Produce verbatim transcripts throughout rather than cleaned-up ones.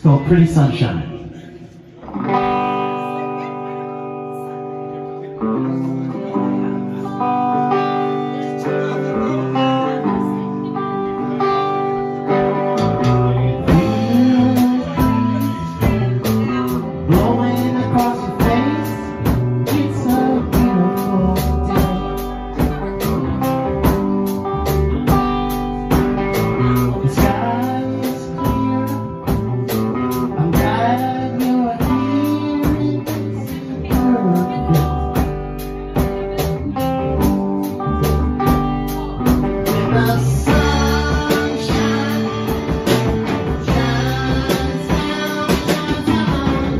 called Pretty Sunshine. Blowing across your face, it's a beautiful day. The sky is clear, I'm glad you are here, it's perfect. When the sun shines, shines down, shines down.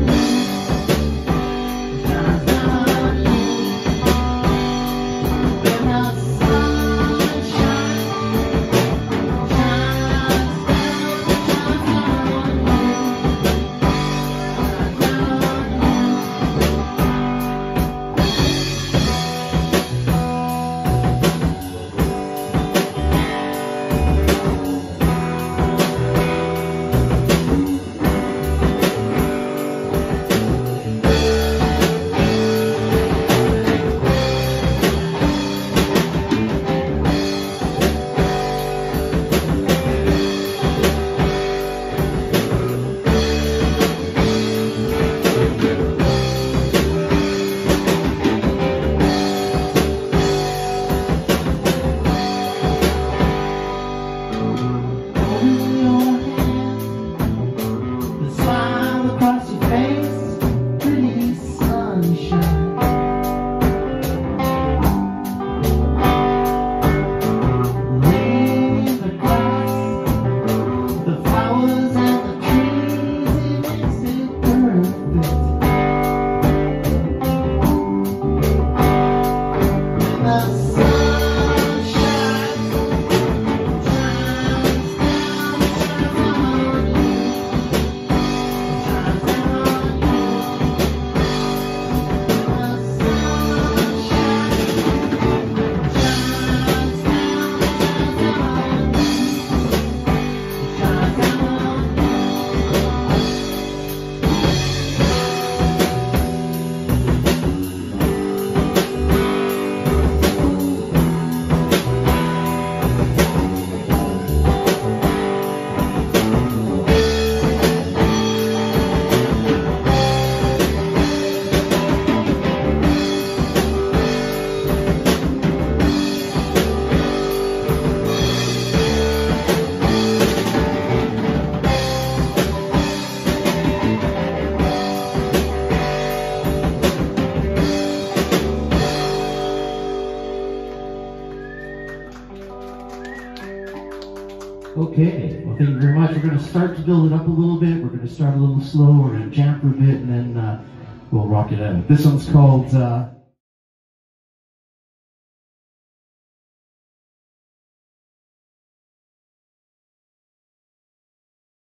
Okay, well thank you very much. We're going to start to build it up a little bit. We're going to start a little slow, we're going to jam for a bit, and then uh, we'll rock it out. This one's called uh,